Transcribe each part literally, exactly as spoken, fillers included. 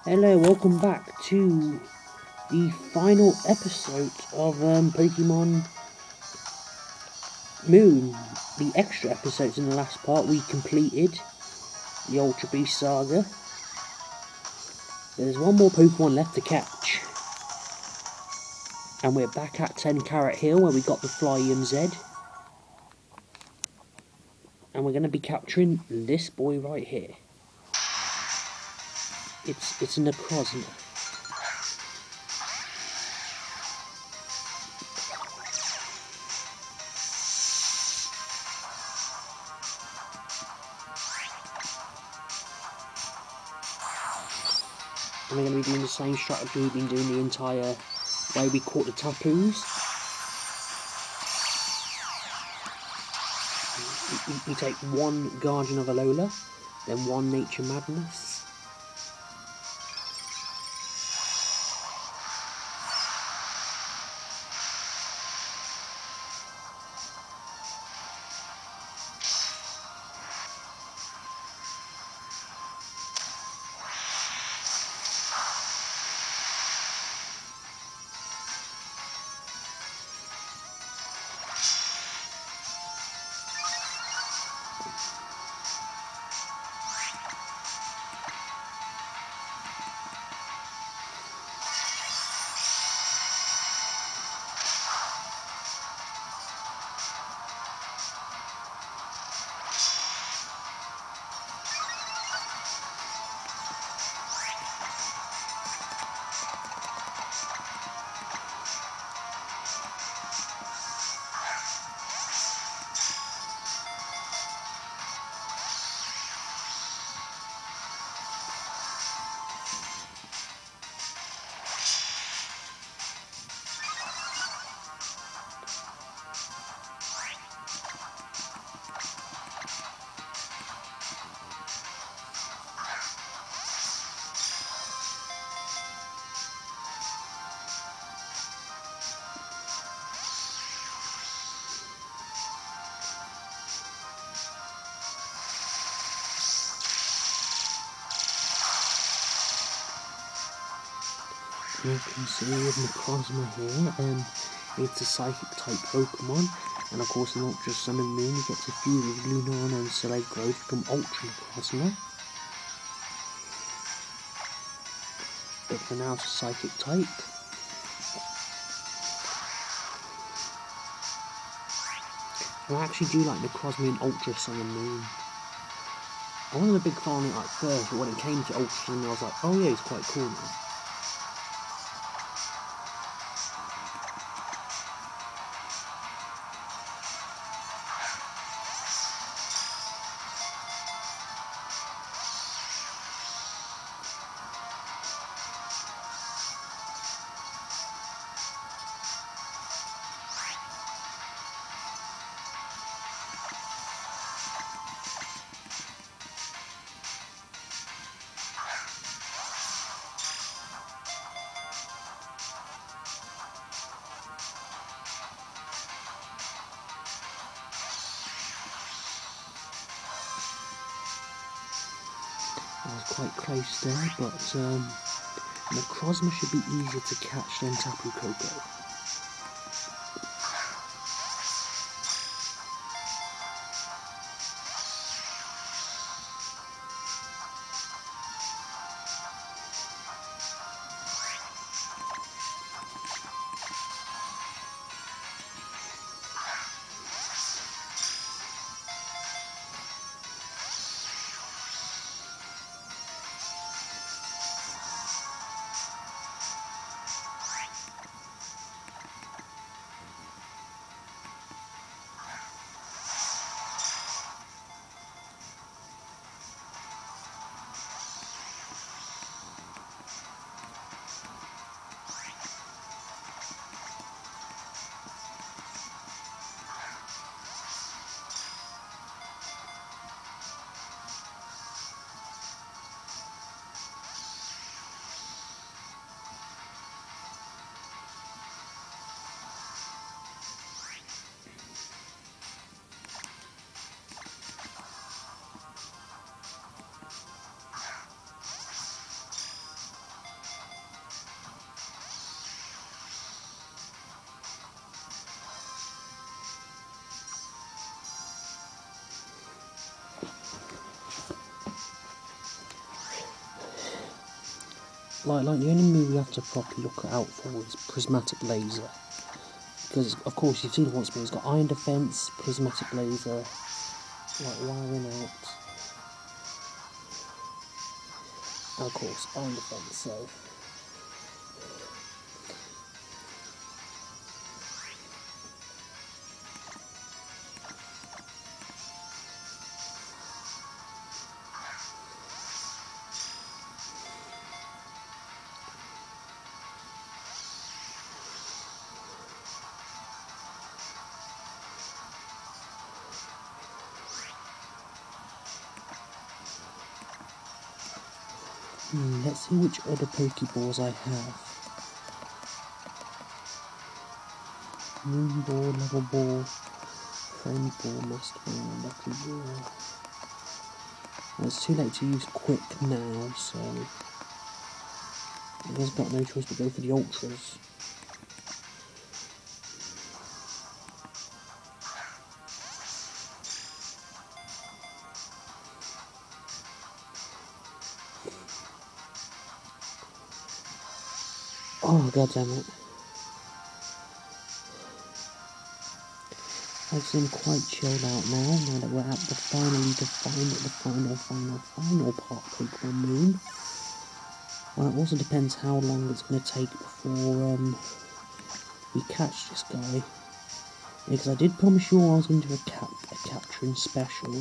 Hello, welcome back to the final episode of um, Pokemon Moon. The extra episodes in the last part, we completed the Ultra Beast Saga. There's one more Pokemon left to catch. And we're back at ten Carat Hill where we got the Flying Z. And we're going to be capturing this boy right here. It's, it's a Necrozma. And we're going to be doing the same strategy we've been doing the entire way we caught the Tapus. We, we take one Guardian of Alola, then one Nature Madness. You can see with Necrozma here, um, it's a Psychic type Pokemon, and of course in Ultra Sun and Moon you get to fuse with Lunarno and Soleil Growth to become Ultra Necrozma. But for now it's a Psychic type. And I actually do like Necrozma in Ultra Sun and Moon. I wasn't a big fan of it at first, but when it came to Ultra Sun and Moon I was like, oh yeah, he's quite cool now. I was quite close there, but um, Necrozma should be easier to catch than Tapu Koko. like, like the enemy we have to properly look out for is prismatic laser. Because, of course, you've seen it once, but he's got iron defense, prismatic laser, like wiring out, and of course, iron defense, so. Hmm, let's see which other Pokeballs I have. Moon Ball, Level Ball, Friend Ball, Master Ball, Battery Ball. Well, it's too late to use Quick now, so I guess I've got no choice but go for the Ultras. Oh, god damn it. I seem quite chilled out now, now that we're at the finally defined, the final, final, final part of Pokemon Moon. Well, it also depends how long it's going to take before um, we catch this guy. Because I did promise you all I was going to do a, cap a capturing special.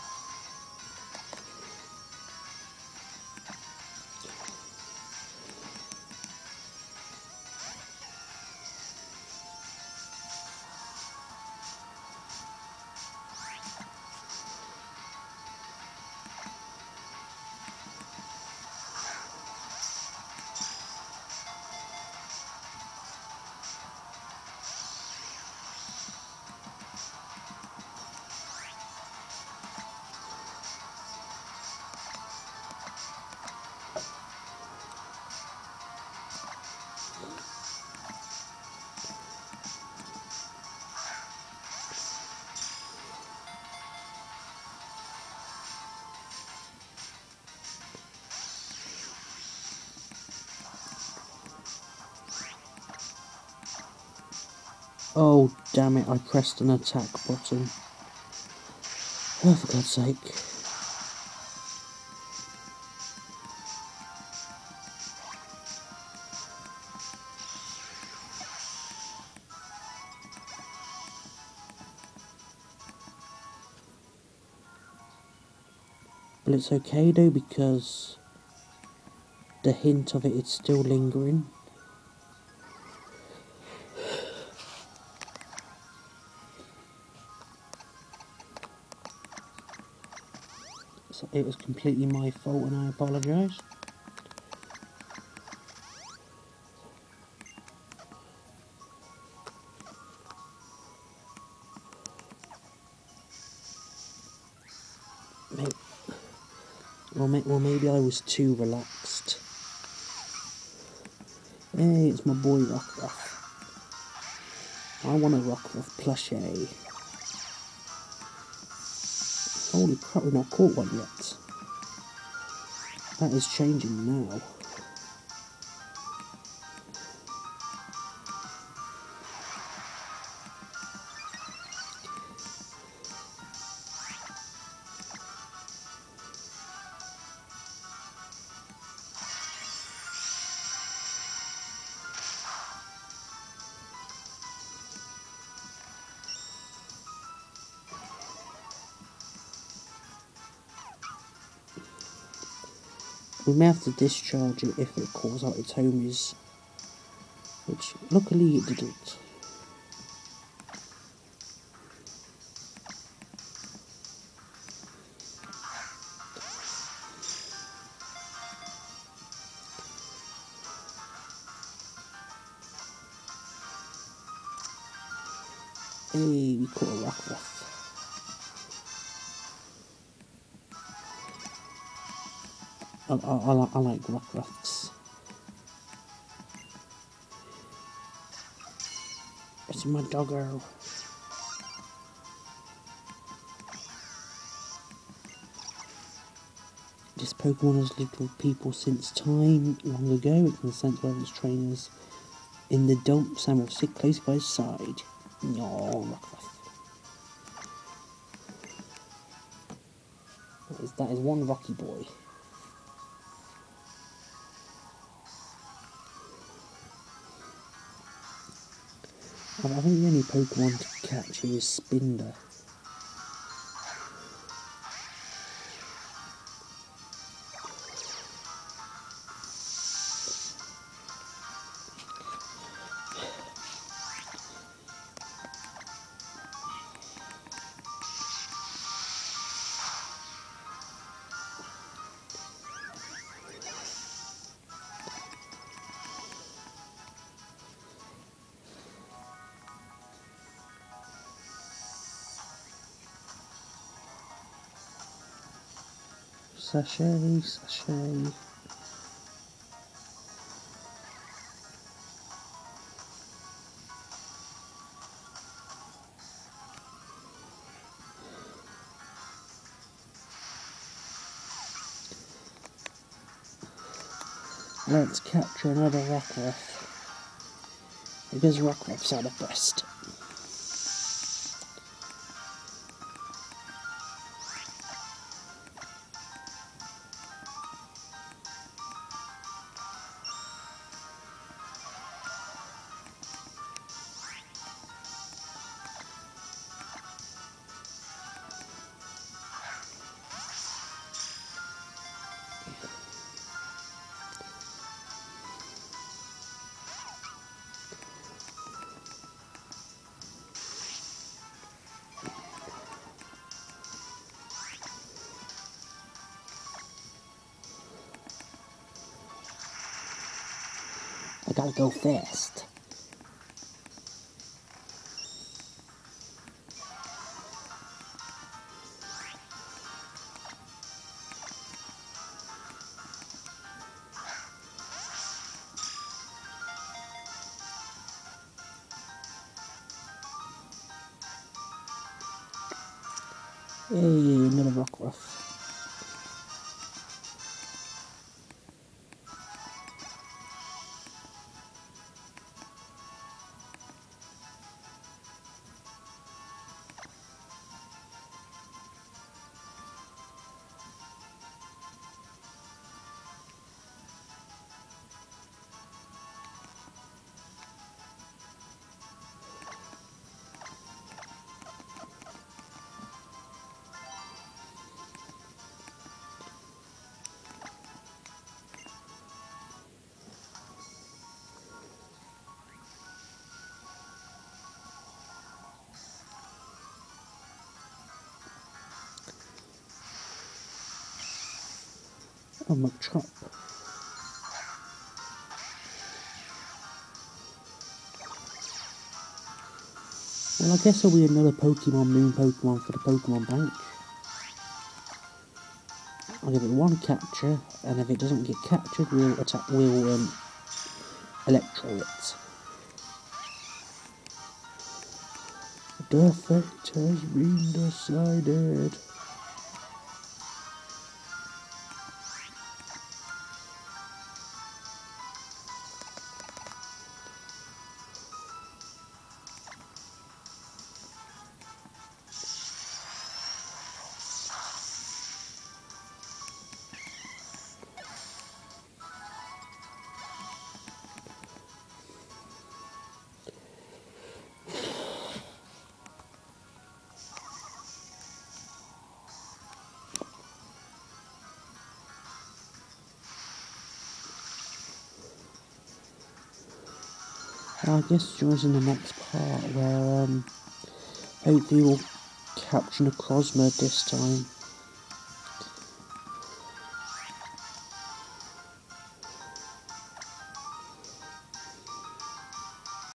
Oh, damn it, I pressed an attack button. Oh, for God's sake. But it's okay though, because the hint of it is still lingering. So it was completely my fault and I apologise. Maybe, well, may, well, maybe I was too relaxed. Hey, it's my boy Rockruff. I want a Rockruff plushie. Holy crap, we've not caught one yet. That is changing now. We may have to discharge it if it calls out its homies, which luckily it didn't. Hey, we caught a Rockruff. I, I, I, like, I like Rockruffs. It's my doggo. This Pokemon has lived with people since time long ago. It can sense whether its trainers in the dumps and will sit close by his side. No, Rockruff. That is, that is one Rocky boy. I think the only Pokemon to catch here is Spinder. Sachet, sachet. Let's capture another Rockruff, because Rockruffs are the best. I gotta go fast. Hey, another Rockruff. Oh, my chop. Well, I guess there'll be another Pokemon Moon Pokemon for the Pokemon Bank. I'll give it one capture, and if it doesn't get captured, we'll attack. We'll um, Electro it. The fate has been decided. I guess join us in the next part where um, hopefully we'll capture Necrozma this time.